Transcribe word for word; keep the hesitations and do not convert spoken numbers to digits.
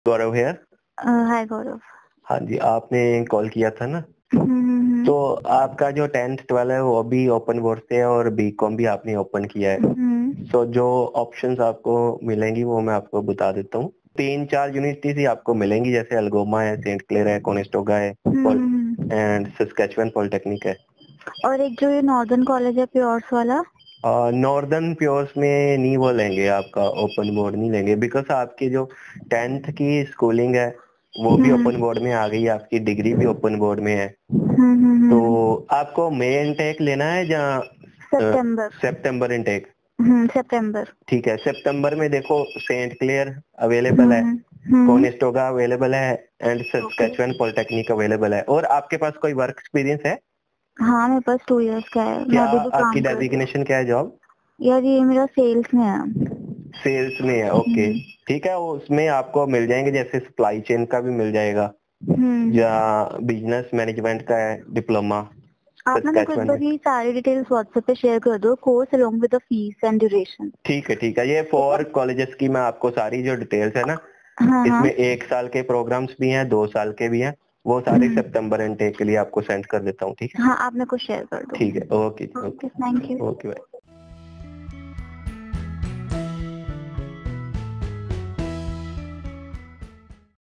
गौरव है। हाय गौरव। हाँ जी, आपने कॉल किया था ना। हम्म तो आपका जो टेंथ ट्वेल्व है वो अभी ओपन बोर्ड से है और बीकॉम भी आपने ओपन किया है। हम्म तो जो ऑप्शंस आपको मिलेंगी वो मैं आपको बता देता हूँ। तीन चार यूनिवर्सिटीज ही आपको मिलेंगी, जैसे अल्गोमा है, सेंट क्लेयर है, कोनेस्टोगा है हम्म। एंड सस्केचुअन पॉलिटेक्निक है। और एक जो ये नॉर्दर्न कॉलेज है प्योर्स वाला। नॉर्दर्न प्योर्स में नहीं वो लेंगे, आपका ओपन बोर्ड नहीं लेंगे, बिकॉज आपकी जो टेंथ की स्कूलिंग है वो भी हम्म ओपन बोर्ड में आ गई, आपकी डिग्री भी ओपन बोर्ड में है। तो हम्म। आपको मई इनटेक लेना है या सितंबर। सितंबर इनटेक? हम्म सितंबर। ठीक है, सितंबर में देखो सेंट क्लेयर अवेलेबल है, हम्म हम्म। कोनेस्टोगा अवेलेबल है and okay. Saskatchewan polytechnic available है। और आपके पास कोई वर्क एक्सपीरियंस है? हाँ मेरे पास टू इयर्स का है, मैं क्या अभी भी आपकी काम कर रही हूँ। डेजिग्नेशन क्या है जॉब? यार ये मेरा सेल्स में है। सेल्स में है, ओके। हम्म ठीक है, वो उसमें आपको मिल जाएंगे, जैसे सप्लाई चेन का भी मिल जाएगा हम्म। या बिजनेस मैनेजमेंट का है डिप्लोमा आप ना मेरे को एक सस्केचुअन बार में। ये सारी डिटेल्स व्हाट्सएप पे शेयर कर दो, course along with the fees and duration. ठीक है ठीक है, ये ठीक है। फोर कॉलेजेस की मैं आपको सारी जो डिटेल्स है ना, हाँ हाँ। इसमें एक साल के प्रोग्राम्स भी हैं, दो साल के भी हैं, वो सारे हम्म। सितंबर इनटेक के लिए आपको सेंड कर देता हूँ। ठीक है हाँ आप मेरे को शेयर कर दो। ठीक है, okay okay okay thank you. Okay bye.